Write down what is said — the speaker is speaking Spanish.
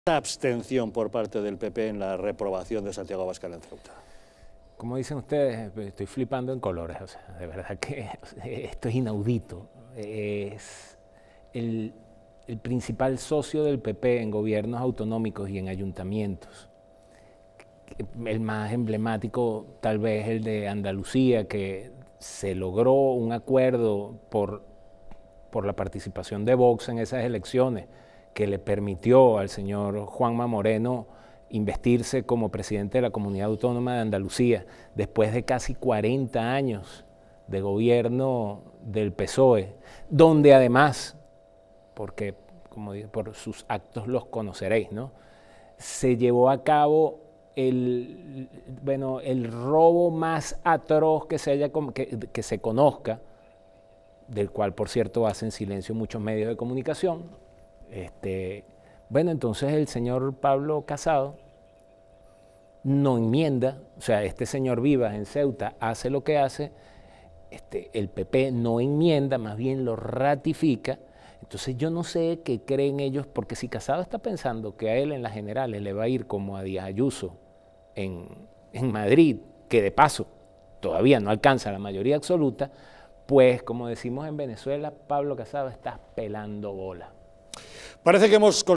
Abstención por parte del PP en la reprobación de Santiago Abascal en Ceuta. Como dicen ustedes, estoy flipando en colores, o sea, de verdad que esto es inaudito. Es el principal socio del PP en gobiernos autonómicos y en ayuntamientos. El más emblemático tal vez el de Andalucía, que se logró un acuerdo por la participación de Vox en esas elecciones, que le permitió al señor Juanma Moreno investirse como presidente de la Comunidad Autónoma de Andalucía, después de casi 40 años de gobierno del PSOE, donde además, porque como digo, por sus actos los conoceréis, ¿no?, se llevó a cabo el robo más atroz que se conozca, del cual, por cierto, hacen silencio muchos medios de comunicación. Entonces el señor Pablo Casado no enmienda, o sea, este señor Vivas en Ceuta hace lo que hace, el PP no enmienda, más bien lo ratifica. Entonces yo no sé qué creen ellos, porque si Casado está pensando que a él en las generales le va a ir como a Díaz Ayuso en Madrid, que de paso todavía no alcanza la mayoría absoluta, pues como decimos en Venezuela, Pablo Casado está pelando bola. Parece que hemos